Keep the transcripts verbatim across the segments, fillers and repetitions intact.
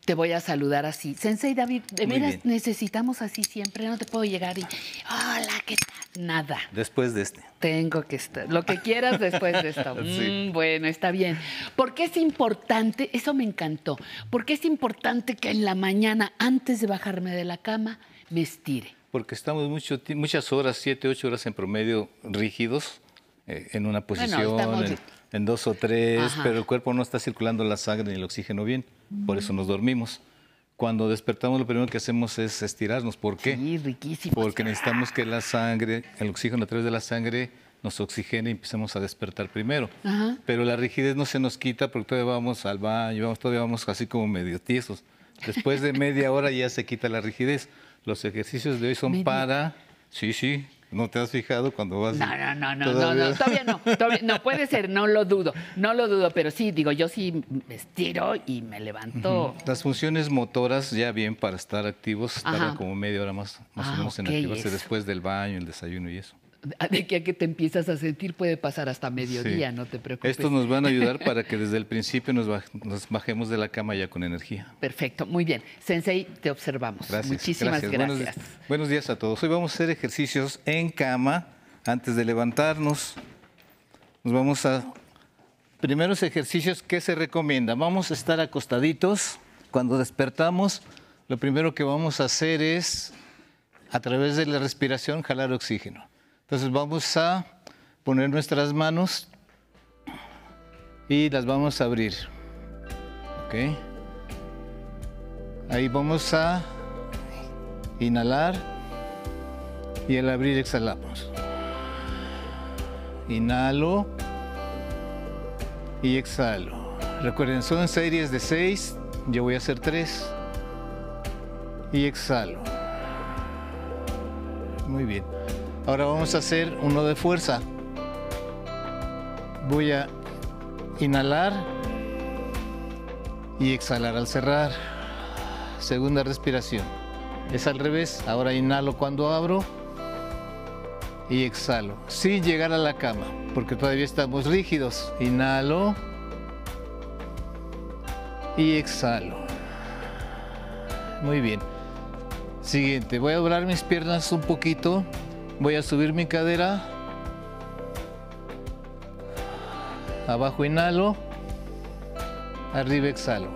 te voy a saludar así. Sensei David, de Muy veras bien. necesitamos así siempre. No te puedo llegar y, hola, ¿qué tal? Nada. Después de este. Tengo que estar. Lo que quieras después de esto. Sí. Mm, bueno, está bien. ¿Por qué es importante? Eso me encantó. ¿Por qué es importante que en la mañana, antes de bajarme de la cama, me estire? Porque estamos mucho, ti- muchas horas, siete, ocho horas en promedio rígidos, eh, en una posición, estamos- en, en dos o tres, Ajá. pero el cuerpo no está circulando la sangre ni el oxígeno bien, por eso nos dormimos. Cuando despertamos lo primero que hacemos es estirarnos. ¿Por qué? Sí, riquísimo. Porque necesitamos que la sangre, el oxígeno a través de la sangre nos oxigene y empecemos a despertar primero. Ajá. Pero la rigidez no se nos quita porque todavía vamos al baño, vamos, todavía vamos así como medio tiesos. Después de media hora ya se quita la rigidez. Los ejercicios de hoy son Media- para... Sí, sí, ¿no te has fijado cuando vas? No, no, no, no, Todavía- no, no, todavía no, todavía no, puede ser, no lo dudo, no lo dudo, pero sí, digo, yo sí me estiro y me levanto. Las funciones motoras ya bien para estar activos, Ajá. tardan como media hora más, más Ah, o menos en ok, activarse eso. después del baño, el desayuno y eso. De que a que te empiezas a sentir puede pasar hasta mediodía, Sí. no te preocupes. Estos nos van a ayudar para que desde el principio nos, baj- nos bajemos de la cama ya con energía. Perfecto, muy bien. Sensei, te observamos. Gracias. Muchísimas gracias. Buenos, di- buenos días a todos. Hoy vamos a hacer ejercicios en cama antes de levantarnos. Nos vamos a... Primeros ejercicios que se recomiendan. Vamos a estar acostaditos. Cuando despertamos, lo primero que vamos a hacer es, a través de la respiración, jalar oxígeno. Entonces vamos a poner nuestras manos y las vamos a abrir. ¿Ok? Ahí vamos a inhalar y al abrir exhalamos. Inhalo y exhalo. Recuerden, son series de seis, yo voy a hacer tres y exhalo. Muy bien. Ahora vamos a hacer uno de fuerza. Voy a inhalar y exhalar al cerrar. Segunda respiración. Es al revés. Ahora inhalo cuando abro y exhalo. Sin llegar a la cama, porque todavía estamos rígidos. Inhalo y exhalo. Muy bien. Siguiente. Voy a doblar mis piernas un poquito. Voy a subir mi cadera. Abajo inhalo. Arriba exhalo.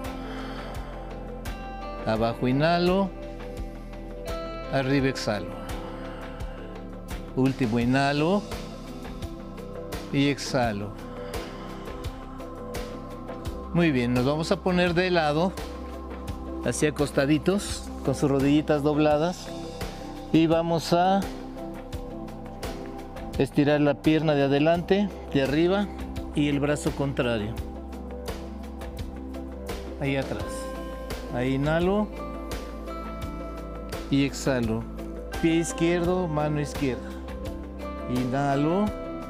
Abajo inhalo. Arriba exhalo. Último inhalo. Y exhalo. Muy bien, nos vamos a poner de lado, así acostaditos, con sus rodillitas dobladas. Y vamos a estirar la pierna de adelante, de arriba, y el brazo contrario. Ahí atrás. Ahí inhalo y exhalo. Pie izquierdo, mano izquierda. Inhalo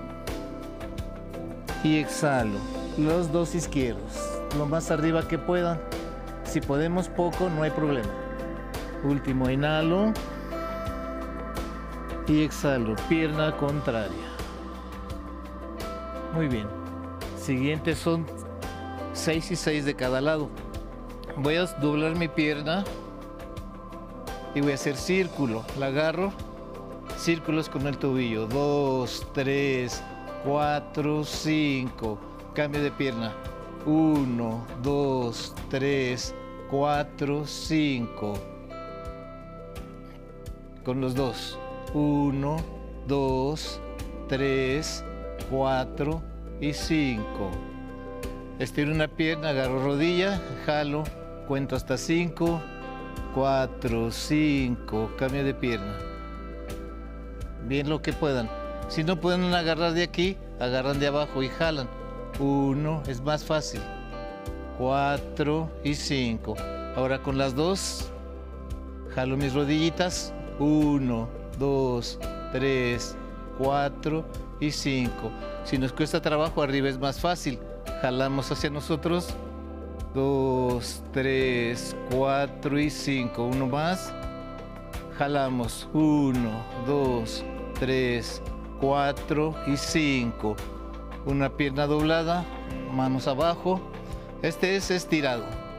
y exhalo. Los dos izquierdos, lo más arriba que puedan. Si podemos poco, no hay problema. Último, inhalo y exhalo, pierna contraria. Muy bien. Siguientes son seis y seis de cada lado. Voy a doblar mi pierna y voy a hacer círculo. La agarro, círculos con el tobillo. Dos, tres, cuatro, cinco. Cambio de pierna. Uno, dos, tres, cuatro, cinco. Con los dos. Uno, dos, tres, cuatro y cinco. Estiro una pierna, agarro rodilla, jalo, cuento hasta cinco, cuatro, cinco, cambio de pierna. Bien lo que puedan. Si no pueden agarrar de aquí, agarran de abajo y jalan. Uno, es más fácil. Cuatro y cinco. Ahora con las dos, jalo mis rodillitas. Uno, dos, tres, cuatro y cinco. Si nos cuesta trabajo, arriba es más fácil. Jalamos hacia nosotros. Dos, tres, cuatro y cinco. Uno más. Jalamos. Uno, dos, tres, cuatro y cinco. Una pierna doblada, manos abajo. Este es estirado.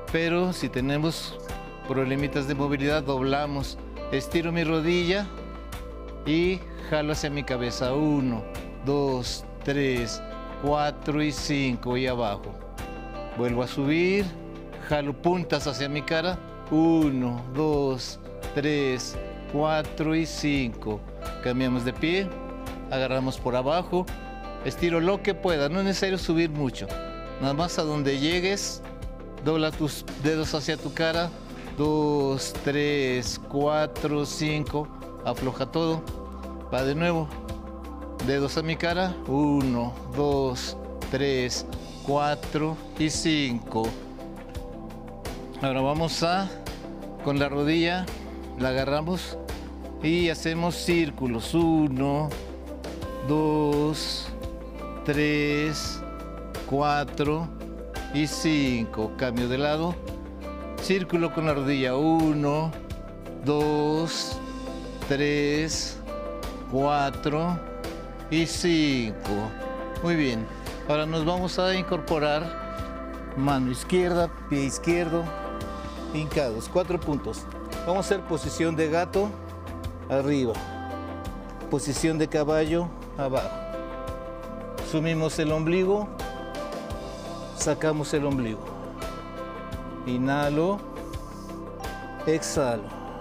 pero si tenemos problemitas de movilidad, doblamos. Estiro mi rodilla y jalo hacia mi cabeza. Uno, dos, tres, cuatro y cinco y abajo. Vuelvo a subir, jalo puntas hacia mi cara. Uno, dos, tres, cuatro y cinco. Cambiamos de pie, agarramos por abajo, estiro lo que pueda, no es necesario subir mucho. Nada más a donde llegues, dobla tus dedos hacia tu cara. Dos, tres, cuatro, cinco. Afloja todo. Va de nuevo. Dedos a mi cara. Uno, dos, tres, cuatro y cinco. Ahora vamos a, con la rodilla, la agarramos y hacemos círculos. Uno, dos, tres, cuatro y cinco. Cambio de lado. Círculo con la rodilla. Uno, dos, tres, cuatro y cinco. Muy bien. Ahora nos vamos a incorporar mano izquierda, pie izquierdo, hincados. Cuatro puntos. Vamos a hacer posición de gato, arriba. Posición de caballo, abajo. Sumimos el ombligo, sacamos el ombligo. Inhalo, exhalo,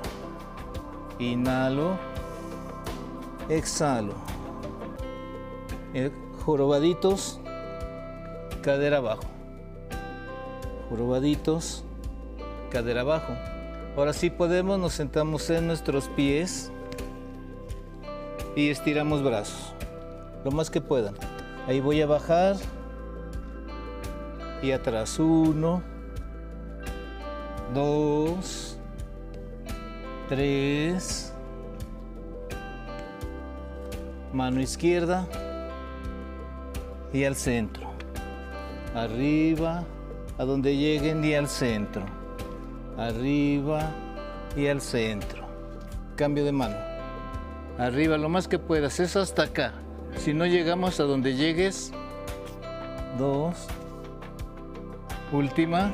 inhalo, exhalo. Eh, jorobaditos, cadera abajo. Jorobaditos, cadera abajo. Ahora sí podemos, nos sentamos en nuestros pies y estiramos brazos, lo más que puedan. Ahí voy a bajar y atrás. Uno, dos, tres, mano izquierda y al centro, arriba, a donde lleguen y al centro, arriba y al centro. Cambio de mano, arriba lo más que puedas, eso hasta acá. Si no llegamos a donde llegues, dos, última.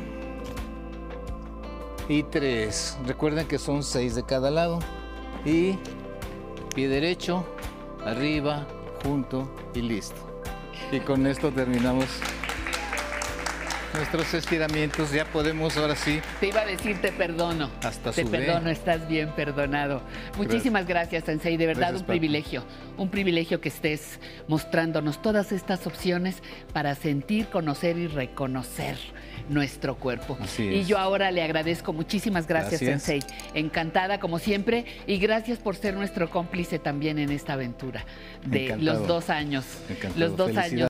Y tres. Recuerden que son seis de cada lado. Y pie derecho, arriba, junto y listo. Y con esto terminamos nuestros estiramientos. Ya podemos ahora sí. Te iba a decir te perdono. Hasta Te sudé. perdono, estás bien perdonado. Muchísimas gracias, Sensei. De verdad, Gracias, un Paco. privilegio. Un privilegio que estés mostrándonos todas estas opciones para sentir, conocer y reconocer nuestro cuerpo. Así Y es. yo ahora le agradezco. Muchísimas gracias, Gracias. Sensei. Encantada como siempre y gracias por ser nuestro cómplice también en esta aventura de Encantado. los dos años. Encantado. Los dos Felicidades. años.